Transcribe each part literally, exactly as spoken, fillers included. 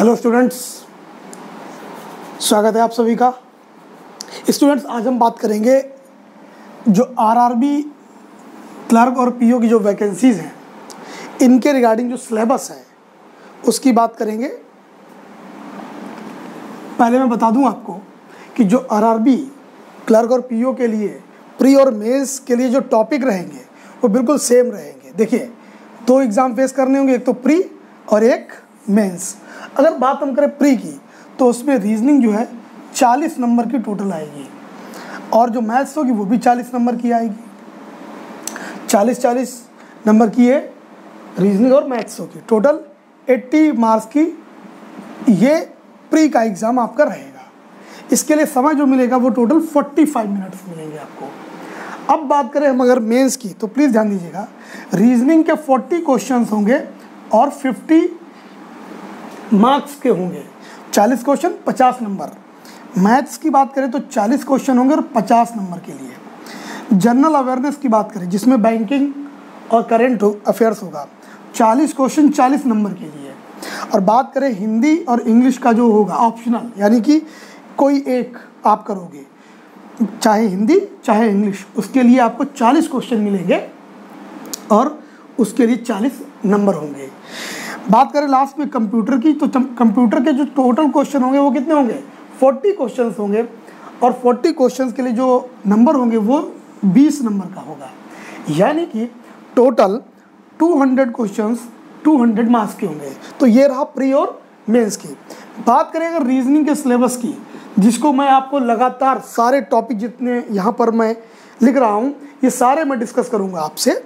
Hello students, स्वागत है आप सभी का। स्टूडेंट्स, आज हम बात करेंगे जो आरआरबी क्लर्क और पीओ की जो वैकेंसीज़ हैं इनके रिगार्डिंग जो सिलेबस है उसकी बात करेंगे। पहले मैं बता दूं आपको कि जो आरआरबी क्लर्क और पीओ के लिए प्री और मेंस के लिए जो टॉपिक रहेंगे वो बिल्कुल सेम रहेंगे। देखिए, दो एग्ज़ाम फेस करने होंगे, एक तो प्री और एक मेंस। अगर बात हम करें प्री की तो उसमें रीजनिंग जो है चालीस नंबर की टोटल आएगी और जो मैथ्स होगी वो भी चालीस नंबर की आएगी। चालीस चालीस नंबर की ये रीजनिंग और मैथ्स होगी, टोटल अस्सी मार्क्स की ये प्री का एग्ज़ाम आपका रहेगा। इसके लिए समय जो मिलेगा वो टोटल पैंतालीस मिनट्स मिलेंगे आपको। अब बात करें हम अगर मेंस की तो प्लीज़ ध्यान दीजिएगा, रीजनिंग के चालीस क्वेश्चंस होंगे और पचास मार्क्स के होंगे। चालीस क्वेश्चन पचास नंबर। मैथ्स की बात करें तो चालीस क्वेश्चन होंगे और पचास नंबर के लिए। जनरल अवेयरनेस की बात करें जिसमें बैंकिंग और करंट अफेयर्स होगा, चालीस क्वेश्चन चालीस नंबर के लिए। और बात करें हिंदी और इंग्लिश का जो होगा ऑप्शनल, यानी कि कोई एक आप करोगे, चाहे हिंदी चाहे इंग्लिश, उसके लिए आपको चालीस क्वेश्चन मिलेंगे और उसके लिए चालीस नंबर होंगे। बात करें लास्ट में कंप्यूटर की तो कंप्यूटर के जो टोटल क्वेश्चन होंगे वो कितने होंगे, चालीस क्वेश्चंस होंगे और चालीस क्वेश्चंस के लिए जो नंबर होंगे वो बीस नंबर का होगा। यानी कि टोटल दो सौ क्वेश्चंस दो सौ मार्क्स के होंगे। तो ये रहा प्री और मेंस की। बात करें अगर रीजनिंग के सिलेबस की, जिसको मैं आपको लगातार सारे टॉपिक जितने यहाँ पर मैं लिख रहा हूँ ये सारे मैं डिस्कस करूँगा आपसे।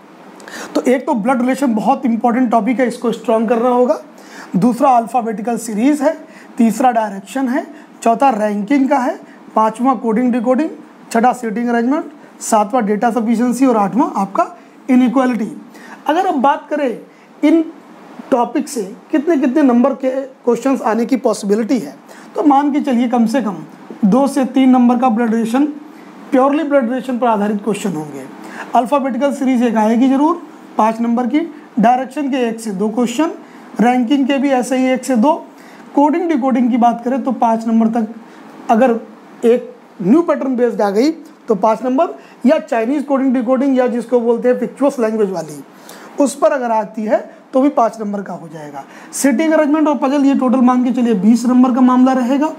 तो एक तो ब्लड रिलेशन बहुत इंपॉर्टेंट टॉपिक है, इसको स्ट्रॉन्ग करना होगा। दूसरा अल्फ़ाबेटिकल सीरीज़ है। तीसरा डायरेक्शन है। चौथा रैंकिंग का है। पांचवा कोडिंग डिकोडिंग। छठा सीटिंग अरेंजमेंट। सातवां डेटा सफिशिएंसी और आठवां आपका इनइक्वालिटी। अगर अब बात करें इन टॉपिक से कितने कितने नंबर के क्वेश्चंस आने की पॉसिबिलिटी है, तो मान के चलिए कम से कम दो से तीन नंबर का blood relation, purely blood relation पर आधारित क्वेश्चन होंगे। अल्फ़ाबेटिकल सीरीज एक आएगी जरूर पाँच नंबर की। डायरेक्शन के एक से दो क्वेश्चन। रैंकिंग के भी ऐसे ही एक से दो। कोडिंग डिकोडिंग की बात करें तो पाँच नंबर तक, अगर एक न्यू पैटर्न बेस्ड आ गई तो पाँच नंबर, या चाइनीज़ कोडिंग डिकोडिंग या जिसको बोलते हैं पिक्चुअस लैंग्वेज वाली, उस पर अगर आती है तो भी पाँच नंबर का हो जाएगा। सिटिंग अरेंजमेंट और पजल ये टोटल मान के चलिए बीस नंबर का मामला रहेगा।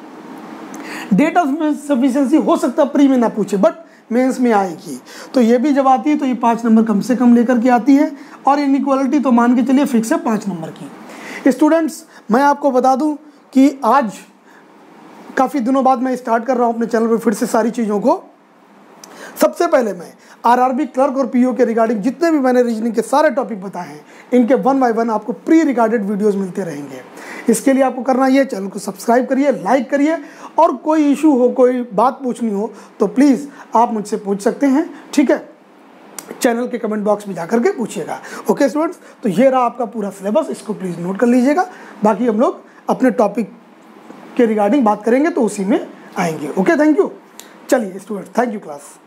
डेटा सफिशिएंसी हो सकता प्री में ना पूछे बट मेंस में आएगी, तो ये भी जब आती है तो ये पाँच नंबर कम से कम लेकर के आती है। और इनइक्वालिटी तो मान के चलिए फिक्स है पाँच नंबर की। स्टूडेंट्स, मैं आपको बता दूं कि आज काफ़ी दिनों बाद मैं स्टार्ट कर रहा हूं अपने चैनल पर फिर से सारी चीज़ों को। सबसे पहले मैं आरआरबी क्लर्क और पीओ के रिगार्डिंग जितने भी मैंने रीजनिंग के सारे टॉपिक बताए हैं इनके वन बाय वन आपको प्री रिगार्डेड वीडियोस मिलते रहेंगे। इसके लिए आपको करना ये, चैनल को सब्सक्राइब करिए, लाइक करिए, और कोई इशू हो, कोई बात पूछनी हो तो प्लीज़ आप मुझसे पूछ सकते हैं, ठीक है। चैनल के कमेंट बॉक्स में जाकर के पूछिएगा। ओके स्टूडेंट्स, तो ये रहा आपका पूरा सिलेबस, इसको प्लीज़ नोट कर लीजिएगा। बाकी हम लोग अपने टॉपिक के रिगार्डिंग बात करेंगे तो उसी में आएंगे। Okay, thank you. चलिए स्टूडेंट्स, थैंक यू क्लास।